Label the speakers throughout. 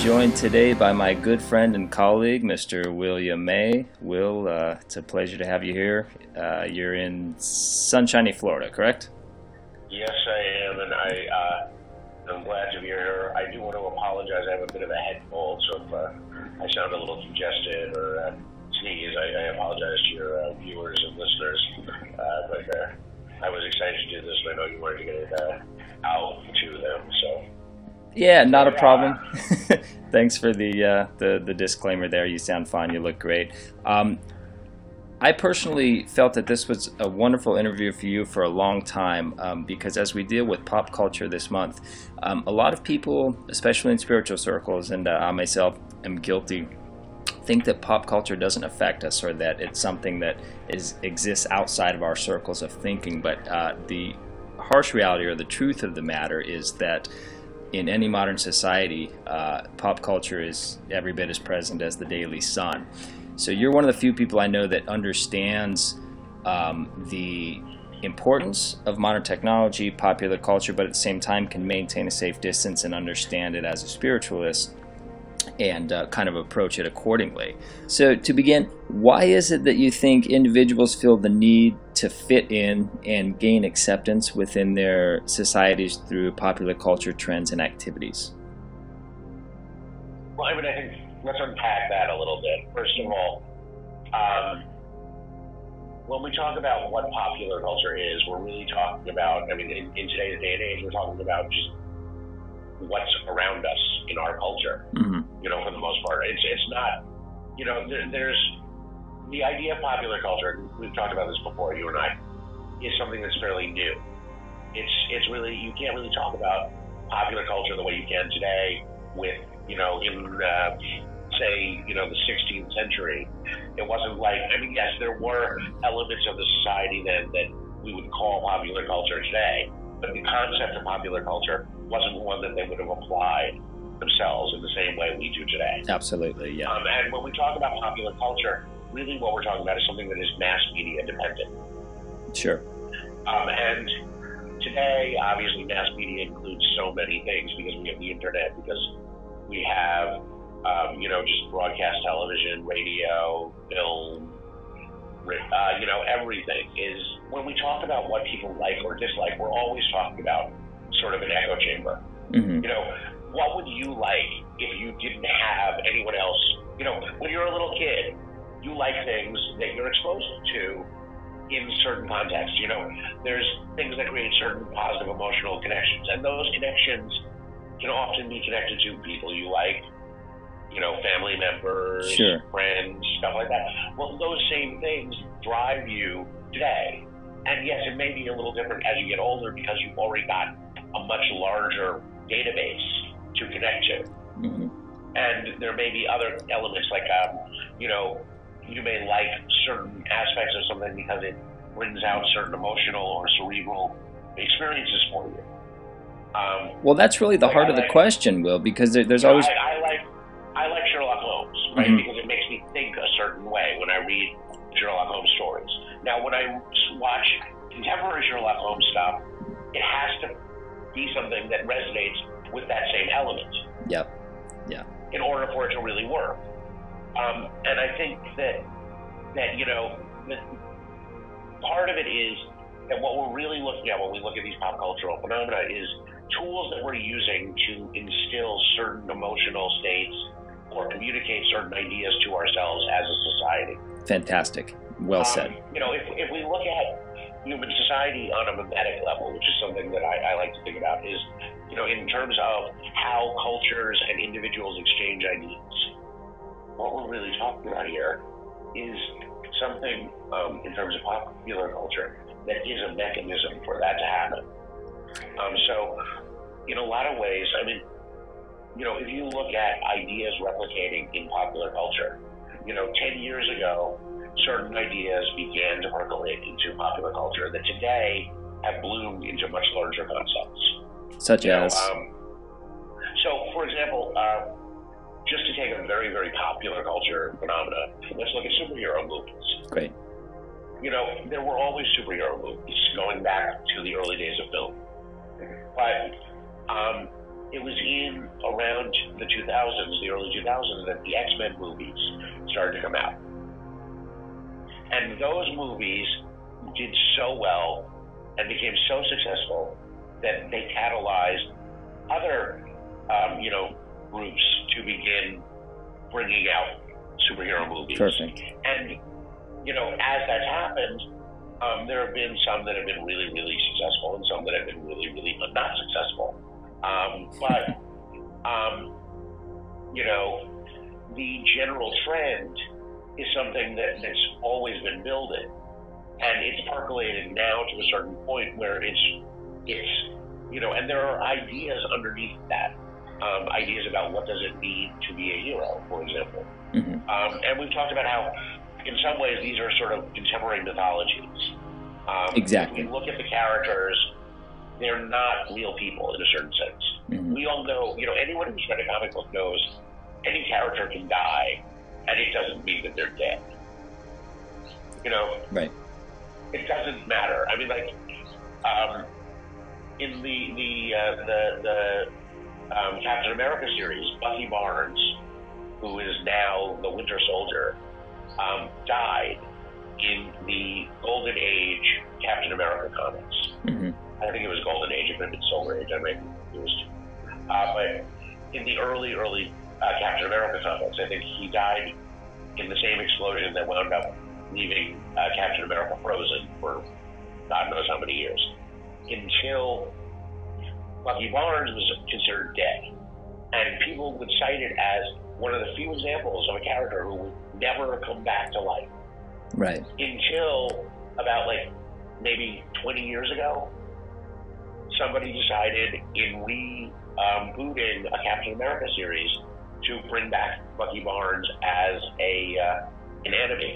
Speaker 1: joined today by my good friend and colleague, Mr. William May. Will, it's a pleasure to have you here. You're in sunshiny Florida, correct?
Speaker 2: Yes, I am, and I'm glad to be here. I do want to apologize. I have a bit of a head cold, so if I sound a little congested or sneeze, I apologize to your viewers and listeners. But I was excited to do this, and I know you wanted to get it out to them, so...
Speaker 1: Yeah, not a problem. Thanks for the disclaimer there. You sound fine. You look great. I personally felt that this was a wonderful interview for you for a long time because as we deal with pop culture this month, a lot of people, especially in spiritual circles, and I myself am guilty, think that pop culture doesn't affect us or that it's something that exists outside of our circles of thinking. But the harsh reality or the truth of the matter is that in any modern society, pop culture is every bit as present as the daily sun. So you're one of the few people I know that understands the importance of modern technology, popular culture, but at the same time can maintain a safe distance and understand it as a spiritualist and kind of approach it accordingly. So to begin, why is it that you think individuals feel the need to fit in and gain acceptance within their societies through popular culture trends and activities?
Speaker 2: Well, I think let's unpack that a little bit. First of all, when we talk about what popular culture is, we're really talking about, in today's day and age, we're talking about just what's around us in our culture, for the most part. It's not, there's the idea of popular culture, we've talked about this before, you and I, is something that's fairly new. It's really, you can't really talk about popular culture the way you can today with, say, the 16th century. It wasn't like, yes, there were elements of the society then that we would call popular culture today, but the concept of popular culture wasn't one that they would have applied themselves in the same way we do today.
Speaker 1: Absolutely, yeah.
Speaker 2: And when we talk about popular culture, really what we're talking about is something that is mass media dependent.
Speaker 1: Sure.
Speaker 2: And today, obviously, mass media includes so many things because we have the internet, because we have, just broadcast television, radio, film, everything is, when we talk about what people like or dislike, we're always talking about sort of an echo chamber. What would you like if you didn't have anyone else? When you're a little kid, you like things that you're exposed to in certain contexts. There's things that create certain positive emotional connections, and those connections can often be connected to people you like, family members,
Speaker 1: sure,
Speaker 2: friends, stuff like that. Well, those same things drive you today. And yes, it may be a little different as you get older because you've already got a much larger database to connect to. And there may be other elements like, you may like certain aspects of something because it brings out certain emotional or cerebral experiences for you.
Speaker 1: Well, that's really the heart of the question, Will, because there's always...
Speaker 2: I like Sherlock Holmes, right? Because it makes me think a certain way when I read Sherlock Holmes stories. Now, when I watch contemporary Sherlock Holmes stuff, it has to be something that resonates with that same element.
Speaker 1: Yep. Yeah.
Speaker 2: In order for it to really work. And I think that that part of it is that what we're really looking at when we look at these pop cultural phenomena is tools that we're using to instill certain emotional states or communicate certain ideas to ourselves as a society.
Speaker 1: Fantastic. Well said.
Speaker 2: If we look at human society on a mimetic level, which is something that I like to think about, is, in terms of how cultures and individuals exchange ideas. What we're really talking about here is something in terms of popular culture that is a mechanism for that to happen. So, in a lot of ways, if you look at ideas replicating in popular culture, 10 years ago, certain ideas began to percolate into popular culture that today have bloomed into much larger concepts.
Speaker 1: Such as?
Speaker 2: So, for example, just to take a very, very popular culture phenomena, let's look at superhero movies.
Speaker 1: Great.
Speaker 2: There were always superhero movies going back to the early days of film. But it was in around the 2000s, the early 2000s, that the X-Men movies started to come out. And those movies did so well and became so successful that they catalyzed other, groups to begin bringing out superhero movies.
Speaker 1: Perfect.
Speaker 2: And, as that's happened, there have been some that have been really, really successful and some that have been really, really not successful. The general trend is something that's always been building, and it's percolated now to a certain point where it's and there are ideas underneath that, ideas about what does it mean to be a hero, for example.
Speaker 1: Mm-hmm.
Speaker 2: And we've talked about how, in some ways, these are sort of contemporary mythologies.
Speaker 1: Exactly.
Speaker 2: If we look at the characters, they're not real people in a certain sense.
Speaker 1: Mm-hmm.
Speaker 2: We all know, anyone who's read a comic book knows any character can die, and it doesn't mean that they're dead.
Speaker 1: Right.
Speaker 2: It doesn't matter. I mean, in the Captain America series, Bucky Barnes, who is now the Winter Soldier, died in the Golden Age Captain America comics.
Speaker 1: Mm-hmm.
Speaker 2: I think it was Golden Age, it could have been Silver Age, I may be confused. But in the early Captain America comics, I think he died in the same explosion that wound up leaving Captain America frozen for God knows how many years, until Bucky Barnes was considered dead. And people would cite it as one of the few examples of a character who would never come back to life.
Speaker 1: Right.
Speaker 2: Until about maybe 20 years ago, somebody decided in rebooting a Captain America series to bring back Bucky Barnes as an enemy.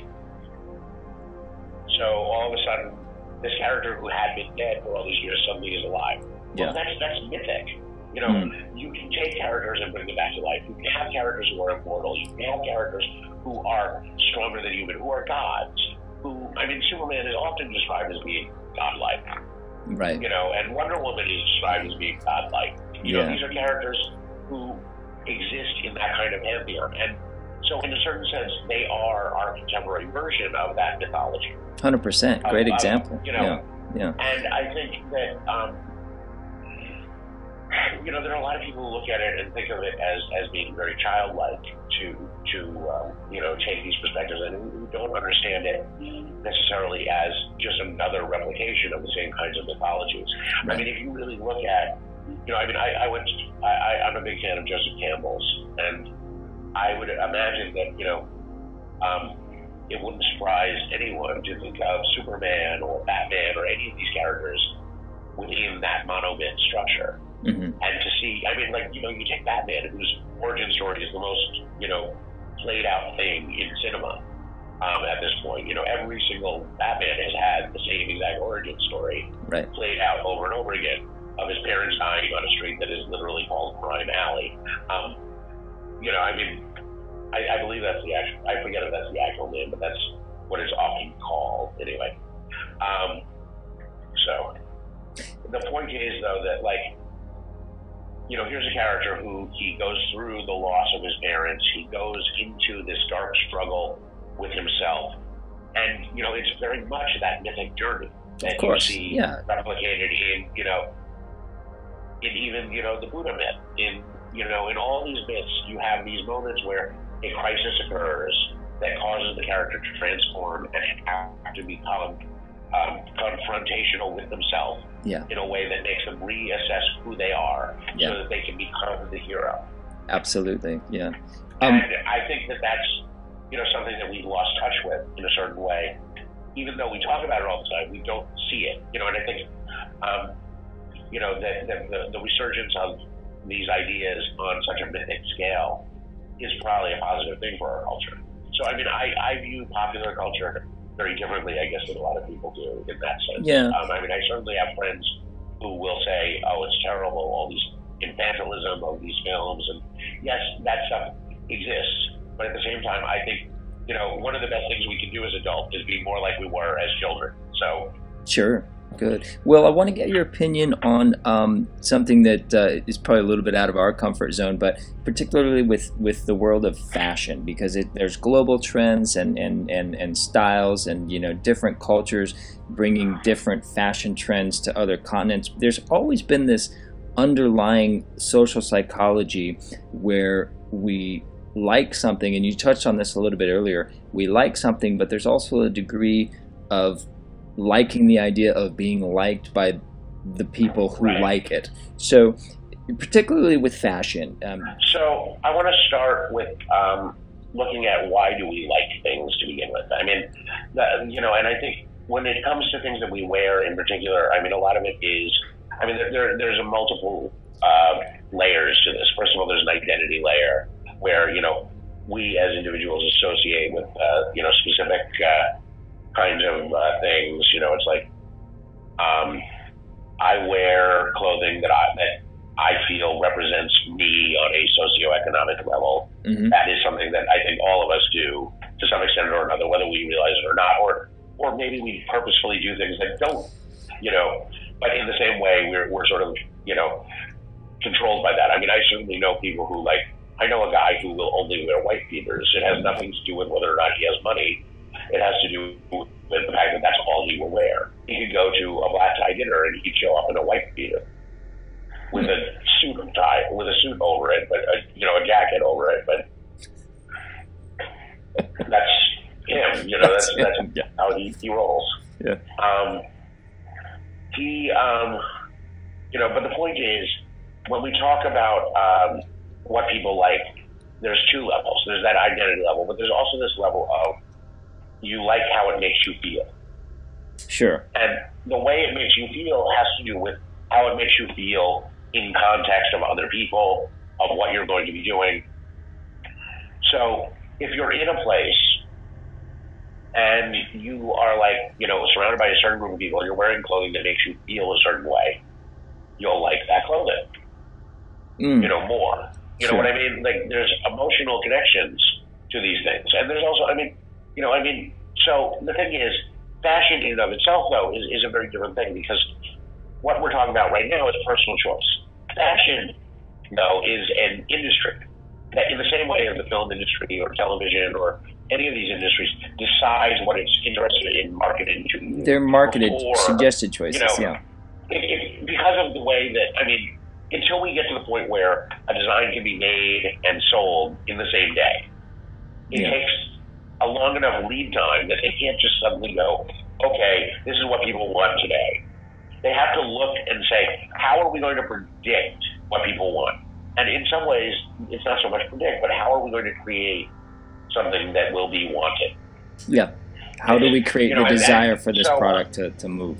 Speaker 2: So all of a sudden, this character who had been dead for all these years suddenly is alive.
Speaker 1: Yeah.
Speaker 2: Well, that's mythic. You can take characters and bring them back to life. You can have characters who are immortal. You can have characters who are stronger than human, who are gods. Superman is often described as being godlike.
Speaker 1: Right.
Speaker 2: And Wonder Woman is described as being godlike. These are characters who exist in that kind of pantheon. And so in a certain sense, they are our contemporary version of that mythology.
Speaker 1: 100%. Great example. Yeah.
Speaker 2: And I think that, there are a lot of people who look at it and think of it as being very childlike to take these perspectives, and who don't understand it necessarily as just another replication of the same kinds of mythologies.
Speaker 1: Right.
Speaker 2: If you really look at, I'm a big fan of Joseph Campbell's, and I would imagine that, it wouldn't surprise anyone to think of Superman or Batman or any of these characters within that monomyth structure.
Speaker 1: Mm-hmm.
Speaker 2: And to see, you take Batman, whose origin story is the most, played out thing in cinema at this point. Every single Batman has had the same exact origin story played out over and over again, of his parents dying on a street that is literally called Crime Alley. I believe that's the actual, I forget if that's the actual name, but that's what it's often called anyway. So the point is, though, that here's a character who he goes through the loss of his parents. He goes into this dark struggle with himself. And, it's very much that mythic journey that you see replicated in even, the Buddha myth. In all these myths, you have these moments where a crisis occurs that causes the character to transform and have to become confrontational with themselves in a way that makes them reassess who they are so that they can become the hero.
Speaker 1: Absolutely, yeah.
Speaker 2: And I think that that's, something that we've lost touch with in a certain way. Even though we talk about it all the time, we don't see it. And I think, that the resurgence of these ideas on such a mythic scale is probably a positive thing for our culture. So, I view popular culture very differently, I guess, than a lot of people do in that sense.
Speaker 1: Yeah.
Speaker 2: I certainly have friends who will say, oh, it's terrible, all these infantilism of these films. And yes, that stuff exists. But at the same time, I think, one of the best things we can do as adults is be more like we were as children. So,
Speaker 1: sure. Good. Well, I want to get your opinion on something that is probably a little bit out of our comfort zone, but particularly with the world of fashion, because there's global trends and styles and, you know, different cultures bringing different fashion trends to other continents. There's always been this underlying social psychology where we like something, and you touched on this a little bit earlier. We like something, but there's also a degree of liking the idea of being liked by the people who like it. So, particularly with fashion.
Speaker 2: So, I want to start with looking at why do we like things to begin with. I mean, you know, and I think when it comes to things that we wear in particular, I mean, a lot of it is, I mean, there's a multiple layers to this. First of all, there's an identity layer where, you know, we as individuals associate with, you know, specific kinds of things. You know, it's like I wear clothing that I feel represents me on a socioeconomic level. Mm-hmm. That is something that I think all of us do to some extent or another, whether we realize it or not, or maybe we purposefully do things that don't, you know. But in the same way, we're sort of, you know, controlled by that. I mean, I certainly know people who, like, I know a guy who will only wear white beaters. It has nothing to do with whether or not he has money. It has to do with the fact that that's all he will wear. He could go to a black tie dinner and he'd show up in a white beater with a suit tie, with a suit over it, but you know, a jacket over it. But that's him. You know, that's how he rolls.
Speaker 1: Yeah.
Speaker 2: You know, but the point is, when we talk about what people like, there's two levels. There's that identity level, but there's also this level of you like how it makes you feel.
Speaker 1: Sure.
Speaker 2: And the way it makes you feel has to do with how it makes you feel in context of other people, of what you're going to be doing. So if you're in a place and you are, like, you know, surrounded by a certain group of people, you're wearing clothing that makes you feel a certain way, you'll like that clothing, you know, more. You know what I mean? Like, there's emotional connections to these things. And there's also, I mean, you know, I mean, so the thing is, fashion in and of itself, though, is a very different thing, because what we're talking about right now is personal choice. Fashion, though, is an industry that, in the same way as the film industry or television or any of these industries, decides what it's interested in marketing to you.
Speaker 1: They're marketed, suggested choices,
Speaker 2: you know, because of the way that, I mean, until we get to the point where a design can be made and sold in the same day, it takes a long enough lead time that they can't just suddenly go, okay, this is what people want today. They have to look and say, how are we going to predict what people want? And in some ways, it's not so much predict, but how are we going to create something that will be wanted?
Speaker 1: Yeah. How do we create the desire for this product to move?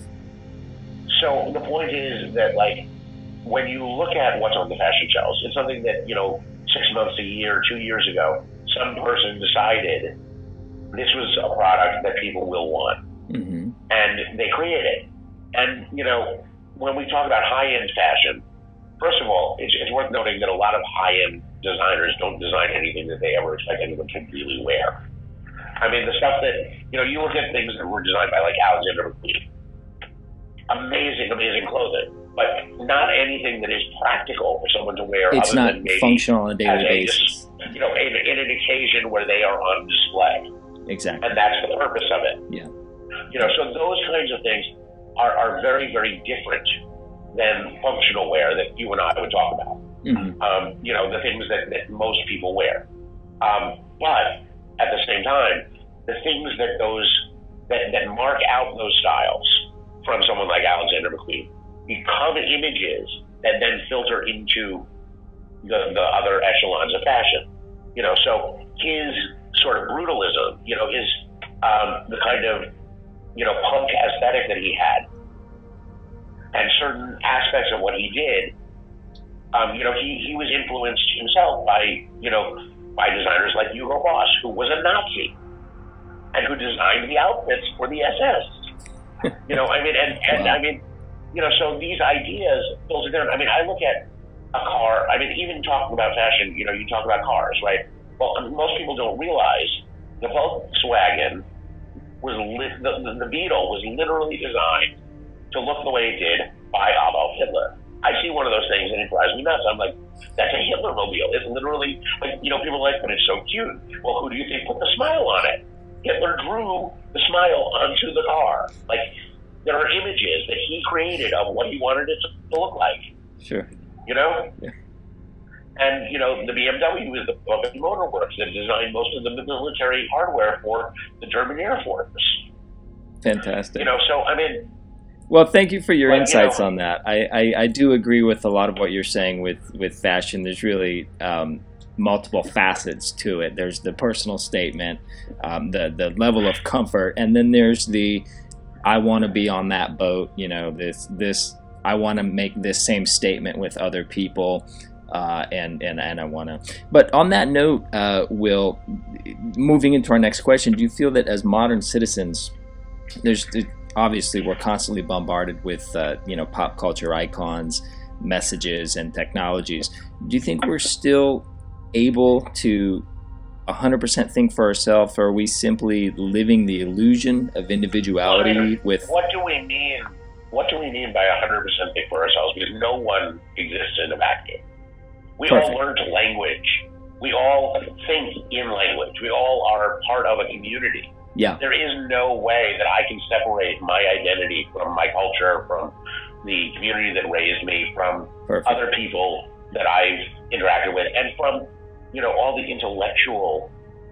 Speaker 2: So the point is that, like, when you look at what's on the fashion shelves, it's something that, you know, 6 months, a year, 2 years ago, some person decided this was a product that people will want. Mm-hmm. And they create it. And, you know, when we talk about high-end fashion, first of all, it's worth noting that a lot of high-end designers don't design anything that they ever expect anyone to really wear. I mean, the stuff that, you know, you look at things that were designed by, like, Alexander McQueen. Amazing, amazing clothing, but not anything that is practical for someone to wear.
Speaker 1: It's
Speaker 2: other
Speaker 1: not
Speaker 2: than maybe
Speaker 1: functional on a daily basis.
Speaker 2: You know, in an occasion where they are on display.
Speaker 1: Exactly.
Speaker 2: And that's the purpose of it.
Speaker 1: Yeah.
Speaker 2: You know, so those kinds of things are very, very different than functional wear that you and I would talk about. Mm-hmm. You know, the things that most people wear. But at the same time, the things that mark out those styles from someone like Alexander McQueen become images that then filter into the other echelons of fashion. You know, so his sort of brutalism, you know, his the kind of, you know, punk aesthetic that he had, and certain aspects of what he did, you know, he was influenced himself by, you know, by designers like Hugo Boss, who was a Nazi and who designed the outfits for the SS. You know, I mean, and I mean, you know, so these ideas filter down. I mean, I look at a car, I mean, even talking about fashion, you know, you talk about cars, right? Well, most people don't realize the Volkswagen was, the Beetle was literally designed to look the way it did by Adolf Hitler. I see one of those things and it drives me nuts. I'm like, that's a Hitler-mobile. It's literally, like, you know, people are like, but it's so cute. Well, who do you think put the smile on it? Hitler drew the smile onto the car. Like, there are images that he created of what he wanted it to look like.
Speaker 1: Sure.
Speaker 2: You know?
Speaker 1: Yeah.
Speaker 2: And, you know, the BMW is the Buffett Motor Works that designed most of the military hardware for the German Air Force.
Speaker 1: Fantastic.
Speaker 2: You know, so, I mean...
Speaker 1: Well, thank you for your insights
Speaker 2: you know,
Speaker 1: on that. I do agree with a lot of what you're saying with fashion. There's really multiple facets to it. There's the personal statement, the level of comfort, and then there's the I want to be on that boat. You know, this I want to make this same statement with other people, and I want to. But on that note, Will, moving into our next question, do you feel that as modern citizens, obviously we're constantly bombarded with pop culture icons, messages, and technologies. Do you think we're still able to 100% think for ourselves, or are we simply living the illusion of individuality with...
Speaker 2: What do we mean by 100% think for ourselves? Because no one exists in a vacuum. We
Speaker 1: Perfect.
Speaker 2: all learn language. We all think in language. We all are part of a community.
Speaker 1: Yeah.
Speaker 2: There is no way that I can separate my identity from my culture, from the community that raised me, from
Speaker 1: Perfect.
Speaker 2: other people that I've interacted with, and from, you know, all the intellectual,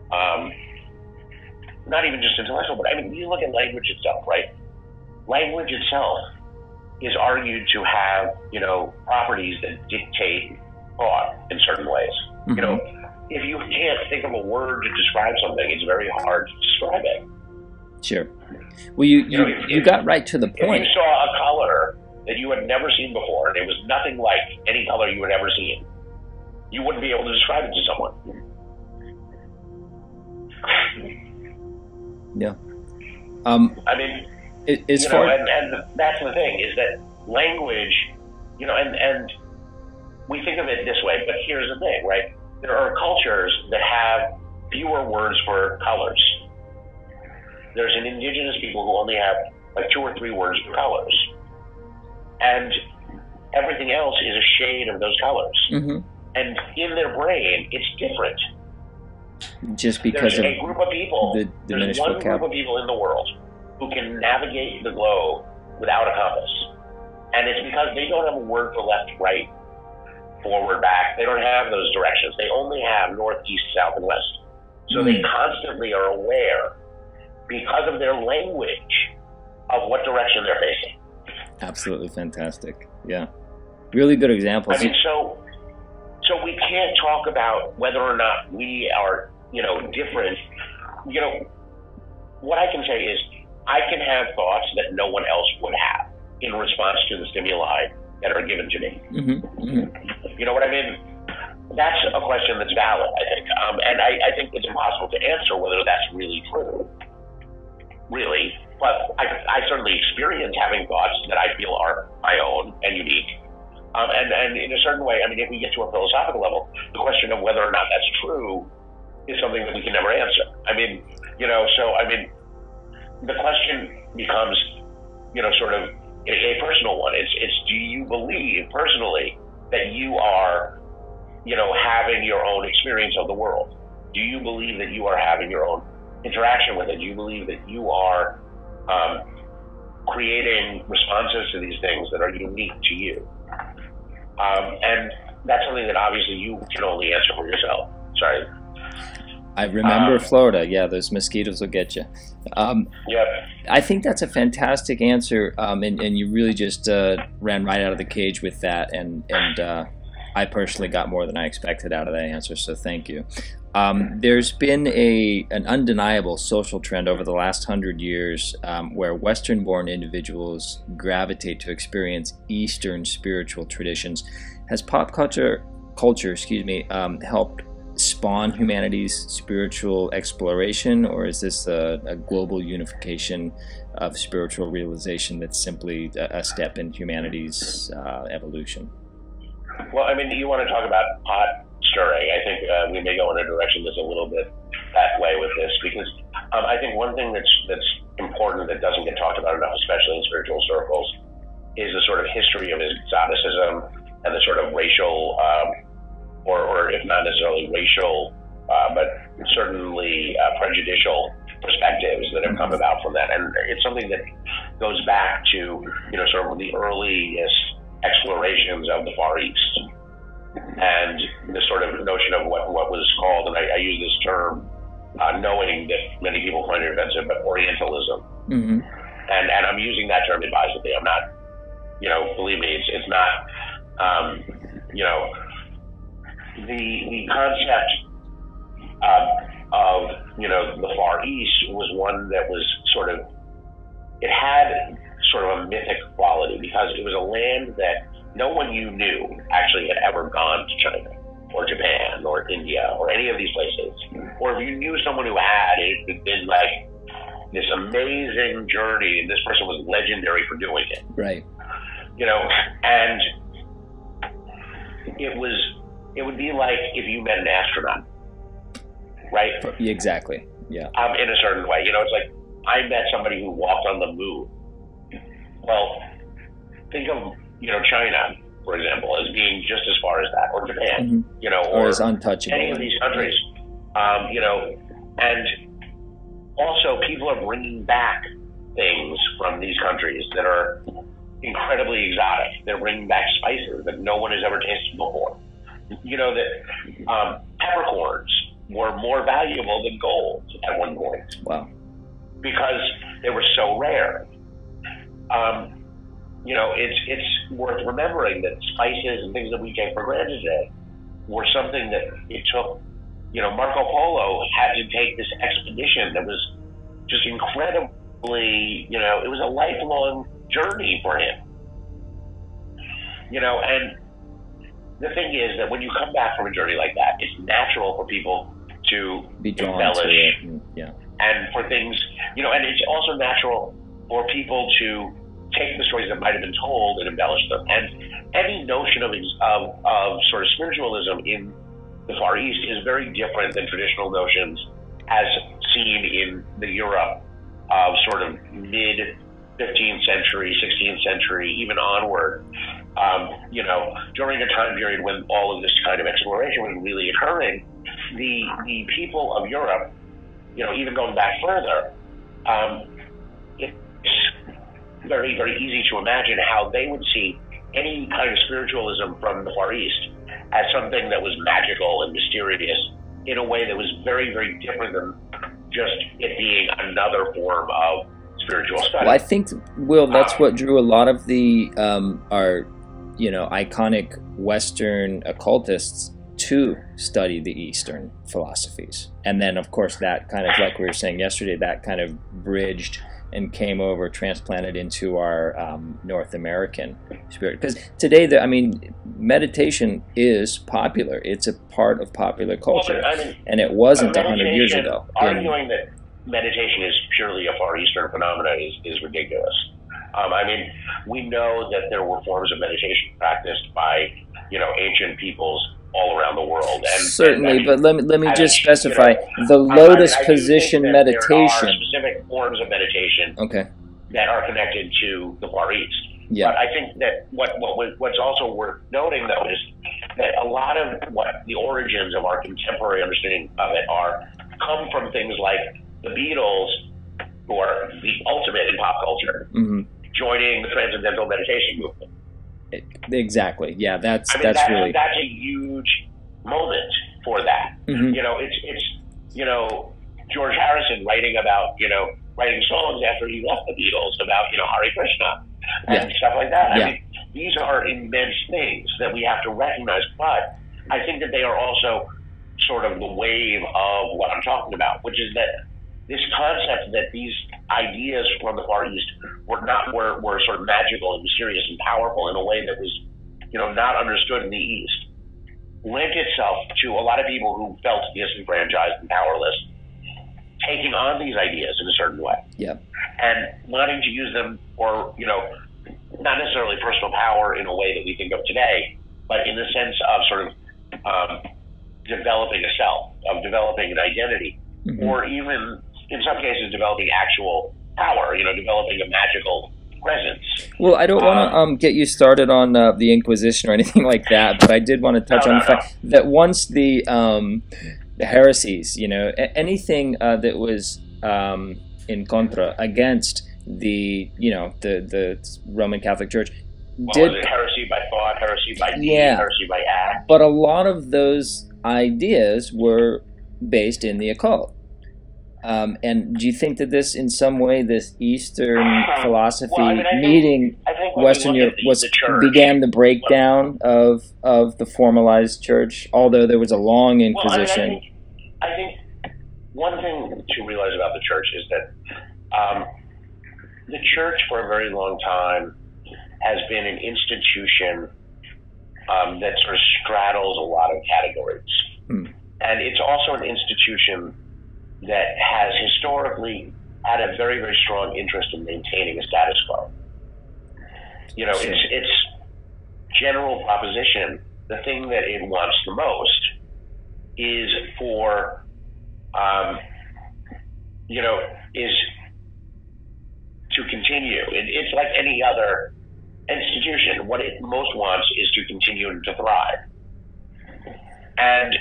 Speaker 2: not even just intellectual, but I mean, you look at language itself, right? Language itself is argued to have, you know, properties that dictate thought in certain ways.
Speaker 1: Mm-hmm.
Speaker 2: You know, if you can't think of a word to describe something, it's very hard to describe it.
Speaker 1: Sure. Well, you got right to the point.
Speaker 2: If you saw a color that you had never seen before, and it was nothing like any color you had ever seen, you wouldn't be able to describe it to someone.
Speaker 1: Yeah.
Speaker 2: I mean,
Speaker 1: and
Speaker 2: that's the thing, is that language, you know, and we think of it this way, but here's the thing, right? There are cultures that have fewer words for colors. There's an indigenous people who only have like 2 or 3 words for colors. And everything else is a shade of those colors.
Speaker 1: Mm-hmm.
Speaker 2: And in their brain, it's different.
Speaker 1: Just because
Speaker 2: there's a group of people,
Speaker 1: the
Speaker 2: there's one group of people in the world who can navigate the globe without a compass. And it's because they don't have a word for left, right, forward, back. They don't have those directions. They only have north, east, south, and west. So they constantly are aware, because of their language, of what direction they're facing.
Speaker 1: Absolutely fantastic. Yeah. Really good examples.
Speaker 2: I mean, so we can't talk about whether or not we are, you know, different. You know, what I can say is I can have thoughts that no one else would have in response to the stimuli that are given to me.
Speaker 1: Mm-hmm. Mm-hmm.
Speaker 2: You know what I mean? That's a question that's valid, I think. And I think it's impossible to answer whether that's really true. Really. But I certainly experience having thoughts that I feel are my own and unique. And in a certain way, I mean, if we get to a philosophical level, the question of whether or not that's true is something that we can never answer. I mean, you know, so, I mean, the question becomes, you know, sort of a personal one. It's do you believe personally that you are, you know, having your own experience of the world? Do you believe that you are having your own interaction with it? Do you believe that you are creating responses to these things that are unique to you? And that's something that obviously you can only answer for yourself. Sorry.
Speaker 1: I remember Florida. Yeah, those mosquitoes will get you.
Speaker 2: Yep.
Speaker 1: I think that's a fantastic answer, and you really just ran right out of the cage with that, and I personally got more than I expected out of that answer, so thank you. There's been an undeniable social trend over the last 100 years where Western-born individuals gravitate to experience Eastern spiritual traditions. Has pop culture, helped spawn humanity's spiritual exploration, or is this a global unification of spiritual realization that's simply a step in humanity's evolution?
Speaker 2: Well, I mean, you want to talk about pot stirring. I think we may go in a direction that's a little bit that way with this, because I think one thing that's important that doesn't get talked about enough, especially in spiritual circles, is the sort of history of exoticism and the sort of racial, or if not necessarily racial, but certainly prejudicial perspectives that have come about from that. And it's something that goes back to, sort of the earliest explorations of the Far East. And the sort of notion of what was called, and I use this term, knowing that many people find it offensive, but Orientalism.
Speaker 1: Mm-hmm.
Speaker 2: And I'm using that term advisedly. I'm not, believe me, it's not, the concept of, the Far East was one that was sort of, it had sort of a mythic quality because it was a land that no one you knew actually had ever gone to China or Japan or India or any of these places. Or if you knew someone who had, it had been like this amazing journey, and this person was legendary for doing it.
Speaker 1: Right.
Speaker 2: And it would be like if you met an astronaut, right?
Speaker 1: Exactly. Yeah.
Speaker 2: In a certain way. It's like I met somebody who walked on the moon. Well, think of China, for example, as being just as far as that, or Japan,
Speaker 1: mm-hmm. or as untouchable.
Speaker 2: Any of these countries, and also people are bringing back things from these countries that are incredibly exotic. They're bringing back spices that no one has ever tasted before. That peppercorns were more valuable than gold at one point.
Speaker 1: Wow.
Speaker 2: Because they were so rare. It's worth remembering that spices and things that we take for granted today were something that it took, Marco Polo had to take this expedition that was just incredibly, it was a lifelong journey for him. And the thing is that when you come back from a journey like that, it's natural for people to
Speaker 1: be drawn
Speaker 2: embellish
Speaker 1: to it. Yeah.
Speaker 2: And for things, and it's also natural for people to take the stories that might have been told and embellish them. And any notion of sort of spiritualism in the Far East is very different than traditional notions as seen in the Europe of sort of mid 15th century, 16th century, even onward. During a time period when all of this kind of exploration was really occurring, the people of Europe, even going back further, it's very, very easy to imagine how they would see any kind of spiritualism from the Far East as something that was magical and mysterious in a way that was very, very different than just it being another form of spiritual study.
Speaker 1: Well, I think, Will, that's what drew a lot of the our iconic Western occultists to study the Eastern philosophies. And then, of course, that kind of, like we were saying yesterday, that kind of bridged and came over, transplanted into our North American spirit. Because today, meditation is popular. It's a part of popular culture. And it wasn't 100 years ago.
Speaker 2: Arguing that meditation is purely a Far Eastern phenomenon is ridiculous. We know that there were forms of meditation practiced by, ancient peoples all around the world. And
Speaker 1: certainly, but let me just specify the lotus position meditation. There are
Speaker 2: specific forms of meditation that are connected to the Far East.
Speaker 1: Yeah.
Speaker 2: But I think that what's also worth noting, though, is that a lot of what the origins of our contemporary understanding of it come from things like the Beatles, who are the ultimate in pop culture, joining the Transcendental Meditation movement.
Speaker 1: Exactly. Yeah, that's really
Speaker 2: a huge moment for that. It's George Harrison writing songs after he left the Beatles about Hare Krishna and stuff like that. These are immense things that we have to recognize, but I think that they are also sort of the wave of what I'm talking about, which is that this concept that these ideas from the Far East were sort of magical and mysterious and powerful in a way that was, not understood in the East, lent itself to a lot of people who felt disenfranchised and powerless, taking on these ideas in a certain way.
Speaker 1: Yeah.
Speaker 2: And wanting to use them for, not necessarily personal power in a way that we think of today, but in the sense of sort of developing a self, of developing an identity, or even in some cases developing actual power, developing a magical presence.
Speaker 1: Well, I don't want to get you started on the Inquisition or anything like that, but I did want to touch on the fact that once the heresies, anything that was in contra against the Roman Catholic Church,
Speaker 2: was it heresy by thought, heresy by deed, heresy by act?
Speaker 1: But a lot of those ideas were based in the occult. And do you think that this, in some way, this Eastern philosophy meeting Western Europe began the breakdown of the formalized church, although there was a long Inquisition?
Speaker 2: I think one thing to realize about the church is that the church, for a very long time, has been an institution that sort of straddles a lot of categories. And it's also an institution that has historically had a very, very strong interest in maintaining a status quo. Its general proposition, the thing that it wants the most is for, is to continue. It's like any other institution. What it most wants is to continue to thrive. And,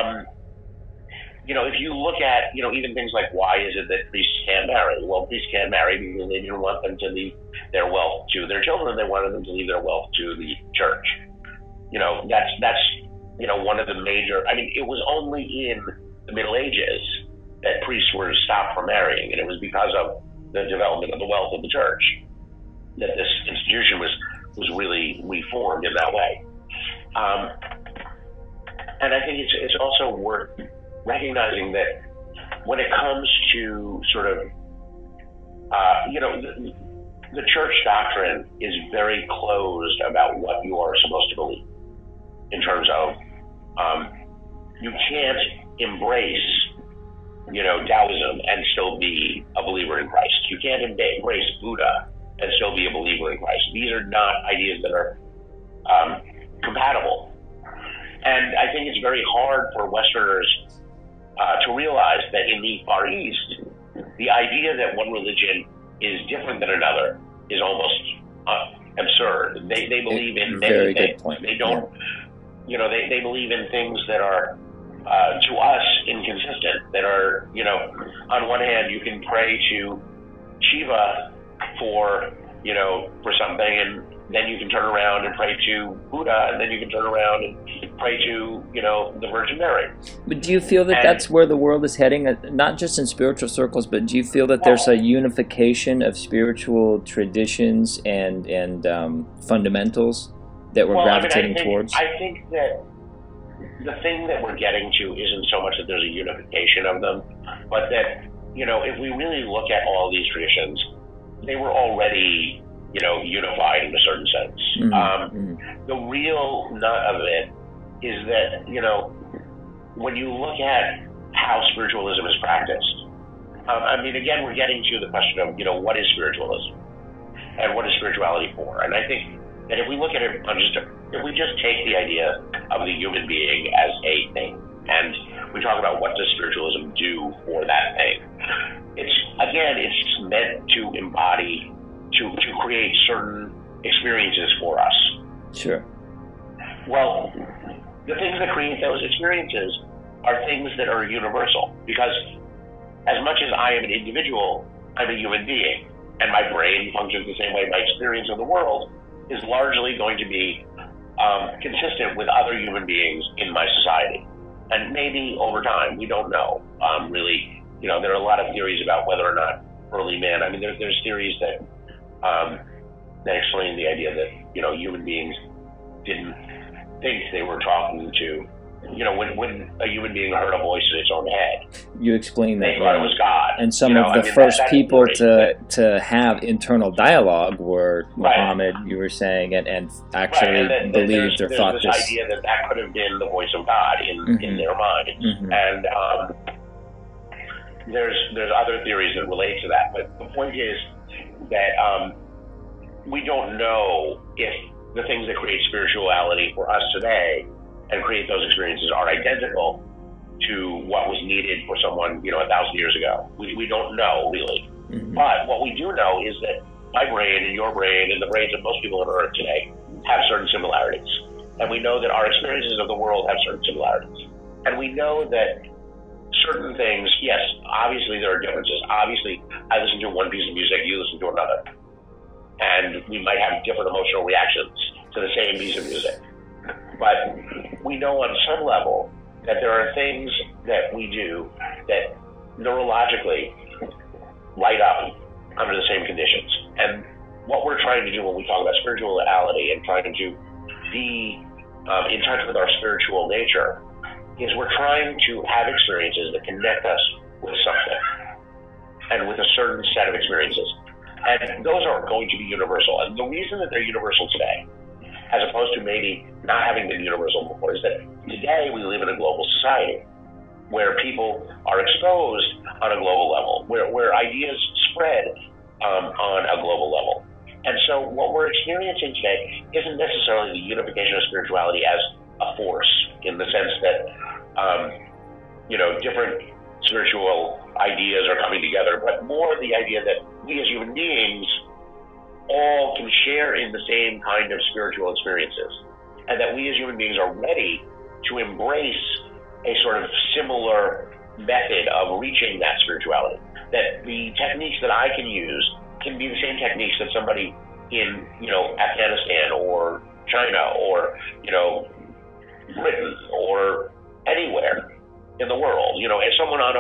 Speaker 2: if you look at, even things like why is it that priests can't marry? Well, priests can't marry because they didn't want them to leave their wealth to their children. They wanted them to leave their wealth to the church. That's one of the major, it was only in the Middle Ages that priests were stopped from marrying, and it was because of the development of the wealth of the church that this institution was really reformed in that way. And I think it's also worth recognizing that when it comes to sort of, the church doctrine is very closed about what you are supposed to believe in terms of, you can't embrace, Taoism and still be a believer in Christ. You can't embrace Buddha and still be a believer in Christ. These are not ideas that are compatible. And I think it's very hard for Westerners to realize that in the Far East, the idea that one religion is different than another is almost absurd. They believe in many things. They don't, they believe in things that are, to us, inconsistent. That are, on one hand, you can pray to Shiva for something, and then you can turn around and pray to Buddha, and then you can turn around and pray to, the Virgin Mary.
Speaker 1: But do you feel that that's where the world is heading, not just in spiritual circles, but do you feel that there's a unification of spiritual traditions and fundamentals that we're gravitating towards?
Speaker 2: I think that the thing that we're getting to isn't so much that there's a unification of them, but that, if we really look at all these traditions, they were already, unified in a certain sense. The real nut of it is that, when you look at how spiritualism is practiced, again, we're getting to the question of, what is spiritualism and what is spirituality for? And I think that if we look at it if we just take the idea of the human being as a thing, and we talk about what does spiritualism do for that thing, it's meant to embody, to create certain experiences for us.
Speaker 1: Sure.
Speaker 2: Well, the things that create those experiences are things that are universal, because as much as I am an individual, I'm a human being, and my brain functions the same way. My experience of the world is largely going to be consistent with other human beings in my society. And maybe over time, we don't know. Really, there are a lot of theories about whether or not early man, there's theories that explain the idea that, human beings didn't think they were talking to, when a human being heard a voice in its own head.
Speaker 1: You explained that.
Speaker 2: They thought it was God.
Speaker 1: And some of the first people to have internal dialogue were Muhammad, you were saying, and actually believed or thought
Speaker 2: this idea that could have been the voice of God in their minds. And there's other theories that relate to that. But the point is that we don't know if the things that create spirituality for us today and create those experiences are identical to what was needed for someone, 1,000 years ago. We don't know, really. But what we do know is that my brain and your brain and the brains of most people on Earth today have certain similarities. And we know that our experiences of the world have certain similarities. And we know that certain things, yes, obviously there are differences. Obviously, I listen to one piece of music, you listen to another. And we might have different emotional reactions to the same piece of music. But we know on some level that there are things that we do that neurologically light up under the same conditions. And what we're trying to do when we talk about spirituality and trying to be in touch with our spiritual nature is we're trying to have experiences that connect us with something and with a certain set of experiences. And those are going to be universal. And the reason that they're universal today, as opposed to maybe not having been universal before, is that today we live in a global society where people are exposed on a global level, where ideas spread on a global level. And so what we're experiencing today isn't necessarily the unification of spirituality as a force, in the sense that, different spiritual ideas are coming together, but more the idea that we as human beings all can share in the same kind of spiritual experiences, and that we as human beings are ready to embrace a sort of similar method of reaching that spirituality. That the techniques that I can use can be the same techniques that somebody in, Afghanistan or China or, Britain or anywhere in the world, as someone on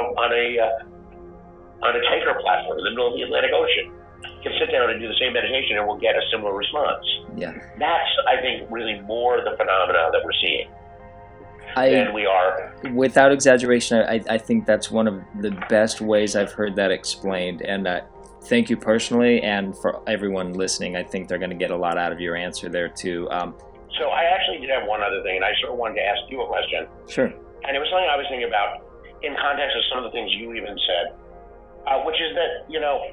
Speaker 2: a tanker platform in the middle of the Atlantic Ocean can sit down and do the same meditation and we'll get a similar response.
Speaker 1: Yeah.
Speaker 2: That's, I think, really more the phenomena that we're seeing than we are.
Speaker 1: Without exaggeration, I think that's one of the best ways I've heard that explained. And thank you personally, and for everyone listening, I think they're going to get a lot out of your answer there too.
Speaker 2: So I actually did have one other thing, and I sort of wanted to ask you a question.
Speaker 1: Sure.
Speaker 2: And it was something I was thinking about in context of some of the things you even said, which is that,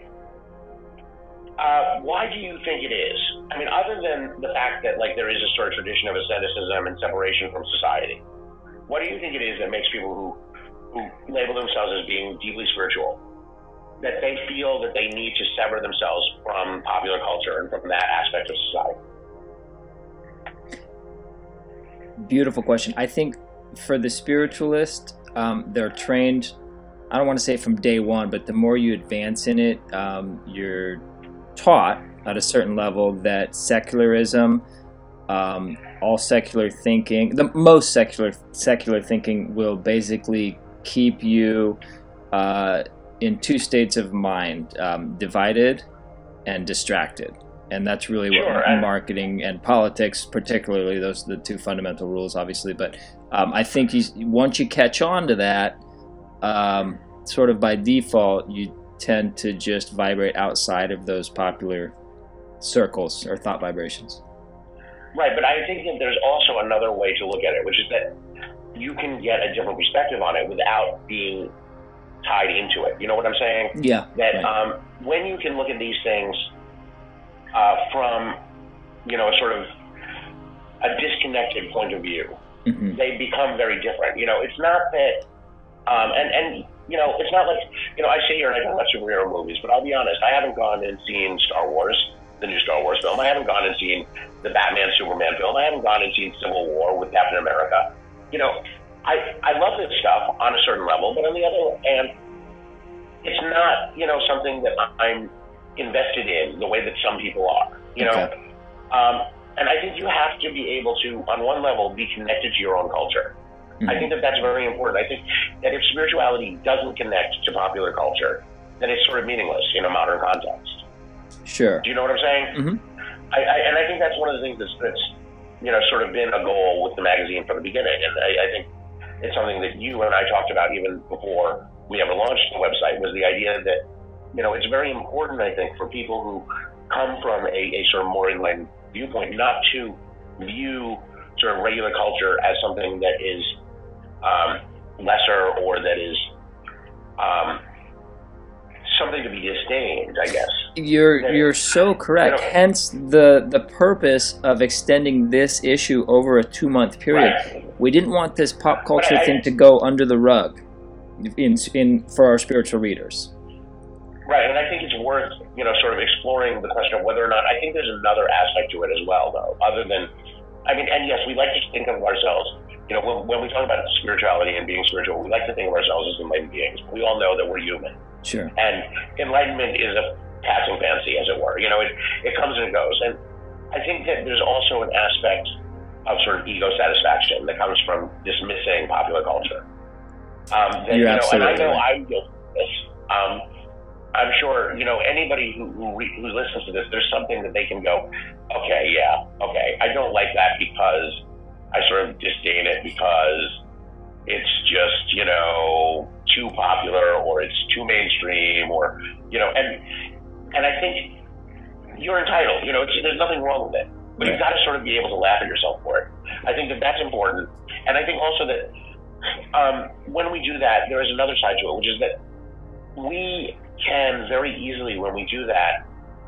Speaker 2: why do you think it is? I mean, other than the fact that, there is a sort of tradition of asceticism and separation from society, what do you think it is that makes people who label themselves as being deeply spiritual, that they feel that they need to sever themselves from popular culture and from that aspect of society?
Speaker 1: Beautiful question. I think for the spiritualist, they're trained, I don't want to say from day one, but the more you advance in it, you're taught at a certain level that secularism, all secular thinking, the most secular thinking will basically keep you in two states of mind, divided and distracted. And that's really what marketing and politics, particularly, those are the two fundamental rules, obviously. But I think once you catch on to that, sort of by default, you tend to just vibrate outside of those popular circles or thought vibrations.
Speaker 2: Right, but I think that there's also another way to look at it, which is that you can get a different perspective on it without being tied into it. You know what I'm saying?
Speaker 1: Yeah.
Speaker 2: That when you can look at these things from, a sort of a disconnected point of view, mm-hmm. they become very different. It's not that, it's not like, I sit here and I talk about superhero movies, but I'll be honest, I haven't gone and seen Star Wars, the new Star Wars film. I haven't gone and seen the Batman Superman film. I haven't gone and seen Civil War with Captain America. I love this stuff on a certain level, but on the other hand, it's not, something that I'm invested in the way that some people are, Okay. And I think you have to be able to, on one level, be connected to your own culture. Mm-hmm. I think that that's very important. I think that if spirituality doesn't connect to popular culture, then it's sort of meaningless in a modern context.
Speaker 1: Sure.
Speaker 2: Do you know what I'm saying?
Speaker 1: Mm-hmm.
Speaker 2: And I think that's one of the things that's sort of been a goal with the magazine from the beginning. And I think it's something that you and I talked about even before we ever launched the website, was the idea that, it's very important, I think, for people who come from a sort of more enlightened viewpoint, not to view sort of regular culture as something that is lesser or that is something to be disdained, I guess.
Speaker 1: You're so correct. Hence the purpose of extending this issue over a 2-month period. Right. We didn't want this pop culture thing to go under the rug for our spiritual readers.
Speaker 2: Right, and I think it's worth, sort of exploring the question of whether or not, I think there's another aspect to it as well, though, other than, and yes, we like to think of ourselves, when we talk about spirituality and being spiritual, we like to think of ourselves as enlightened beings. We all know that we're human.
Speaker 1: Sure.
Speaker 2: And enlightenment is a passing fancy, as it were. It comes and it goes. And I think that there's also an aspect of sort of ego satisfaction that comes from dismissing popular culture.
Speaker 1: You're absolutely
Speaker 2: and I know
Speaker 1: right.
Speaker 2: I'm guilty of this. I'm sure, anybody who listens to this, there's something that they can go, okay, I don't like that because I sort of disdain it because it's just, too popular or it's too mainstream or, and I think you're entitled, there's nothing wrong with it, but you've got to sort of be able to laugh at yourself for it. I think that that's important. And I think also that when we do that, there is another side to it, which is that we can very easily, when we do that,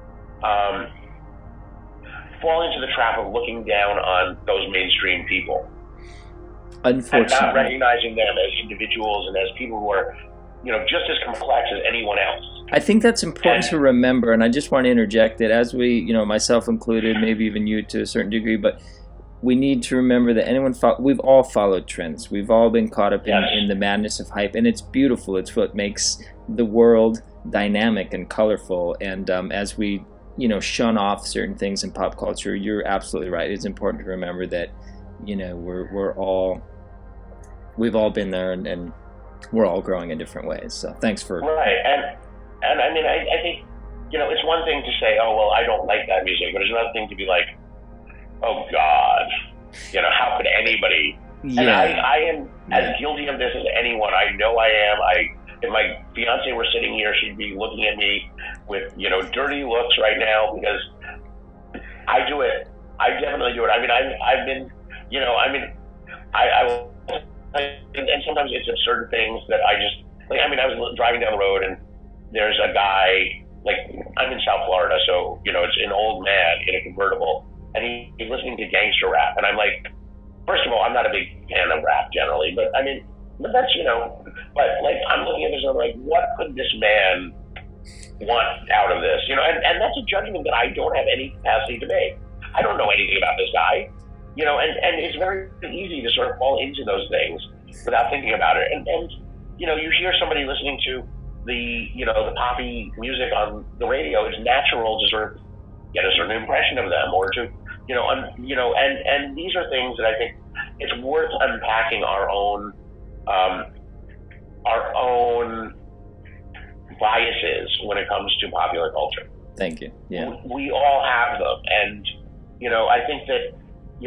Speaker 2: fall into the trap of looking down on those mainstream people.
Speaker 1: Unfortunately.
Speaker 2: And not recognizing them as individuals and as people who are, just as complex as anyone else.
Speaker 1: I think that's important to remember, and I just want to interject that as we, myself included, maybe even you to a certain degree, but we need to remember that we've all followed trends. We've all been caught up in the madness of hype, and it's beautiful. It's what makes the world dynamic and colorful. And as we, shun off certain things in pop culture, you're absolutely right. It's important to remember that, we've all been there, and we're all growing in different ways. So thanks for
Speaker 2: right. And I mean, I think it's one thing to say, oh well, I don't like that music, but it's another thing to be like, oh God, how could anybody?
Speaker 1: Yeah.
Speaker 2: And I am as guilty of this as anyone. I know I am. If my fiance were sitting here, she'd be looking at me with dirty looks right now because I do it. I definitely do it. I mean, I've been, and sometimes it's absurd things that I just like. I mean, I was driving down the road and there's a guy, like, I'm in South Florida, so it's an old man in a convertible, and he's listening to gangster rap, and I'm like, first of all, I'm not a big fan of rap generally, but that's but like I'm looking at this and I'm like, what could this man want out of this? And that's a judgment that I don't have any capacity to make. I don't know anything about this guy. And it's very easy to sort of fall into those things without thinking about it. And you hear somebody listening to the poppy music on the radio, it's natural to sort of get a certain impression of them or to, and these are things that I think it's worth unpacking our own biases when it comes to popular culture.
Speaker 1: Thank you. Yeah.
Speaker 2: We all have them. And, I think that,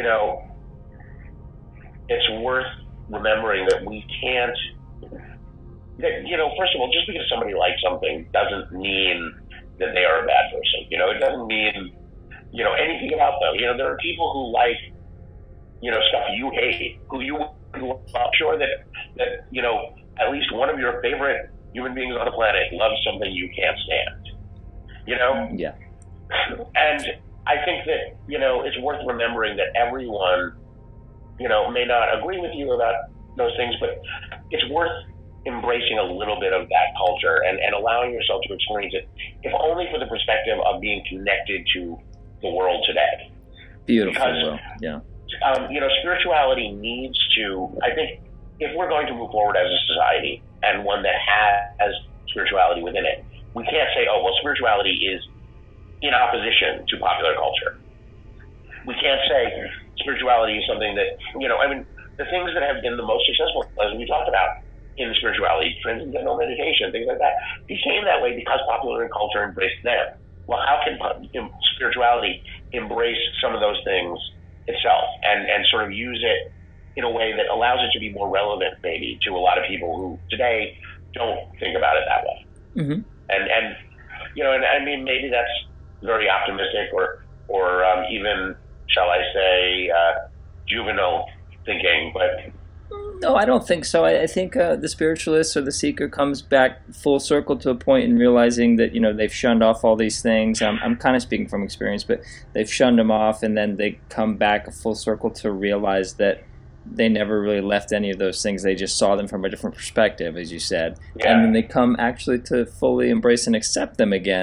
Speaker 2: it's worth remembering that we can't, first of all, just because somebody likes something doesn't mean that they are a bad person. It doesn't mean, anything about them. There are people who like, stuff you hate, who I'm sure that, at least one of your favorite human beings on the planet loves something you can't stand,
Speaker 1: Yeah.
Speaker 2: And I think that, it's worth remembering that everyone, may not agree with you about those things, but it's worth embracing a little bit of that culture and allowing yourself to experience it, if only for the perspective of being connected to the world today.
Speaker 1: Beautiful.
Speaker 2: Because,
Speaker 1: yeah.
Speaker 2: Spirituality needs to, I think, if we're going to move forward as a society and one that has spirituality within it, we can't say, oh, well, spirituality is in opposition to popular culture. We can't say spirituality is something that, the things that have been the most successful, as we talked about in spirituality, transcendental meditation, things like that, became that way because popular culture embraced them. Well, how can spirituality embrace some of those things itself and sort of use it in a way that allows it to be more relevant, maybe, to a lot of people who today don't think about it that way?
Speaker 1: Mm-hmm.
Speaker 2: And maybe that's very optimistic or even, shall I say, juvenile thinking, but
Speaker 1: no, I don't think so. I think the spiritualist or the seeker comes back full circle to a point in realizing that they've shunned off all these things. I'm kind of speaking from experience, but they've shunned them off, and then they come back full circle to realize that they never really left any of those things. They just saw them from a different perspective, as you said, and then they come actually to fully embrace and accept them again.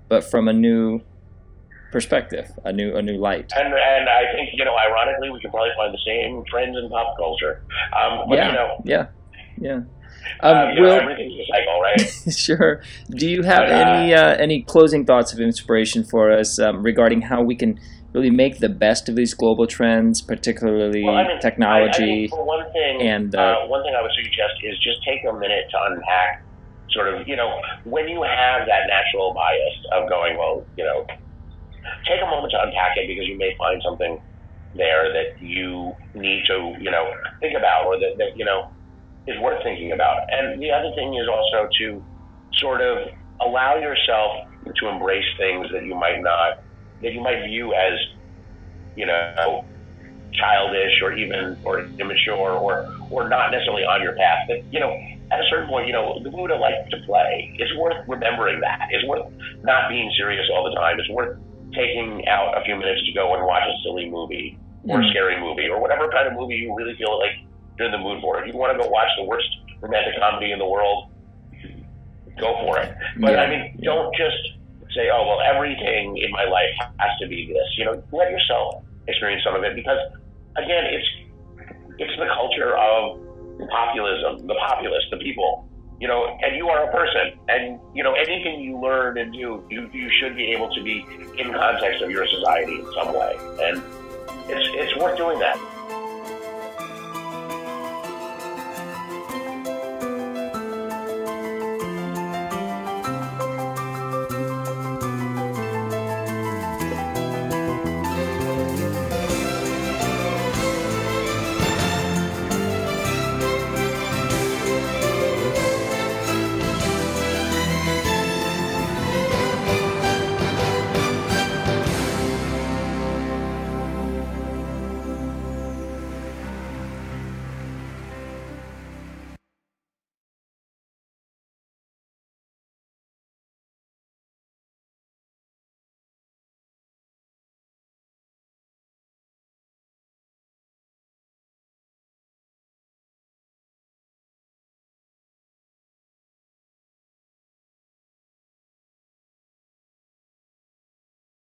Speaker 1: but from a new perspective, a new light.
Speaker 2: And I think, ironically, we can probably find the same trends in pop culture. But,
Speaker 1: Yeah.
Speaker 2: everything's a cycle, right?
Speaker 1: Sure. Do you have any closing thoughts of inspiration for us regarding how we can really make the best of these global trends, particularly technology?
Speaker 2: For one thing, one thing I would suggest is just take a minute to unpack sort of, when you have that natural bias of going, well, take a moment to unpack it, because you may find something there that you need to, think about, or that is worth thinking about. And the other thing is also to sort of allow yourself to embrace things that you might view as, childish or immature or not necessarily on your path. But, at a certain point, the Buddha liked to play. It's worth remembering that. It's worth not being serious all the time. It's worth taking out a few minutes to go and watch a silly movie or a scary movie or whatever kind of movie you really feel like you're in the mood for. If you want to go watch the worst romantic comedy in the world, go for it. But don't just say, oh, well, everything in my life has to be this. Let yourself experience some of it, because again, it's the culture of populism, the populace, the people. And you are a person, and anything you learn and do, you should be able to be in context of your society in some way, and it's worth doing that.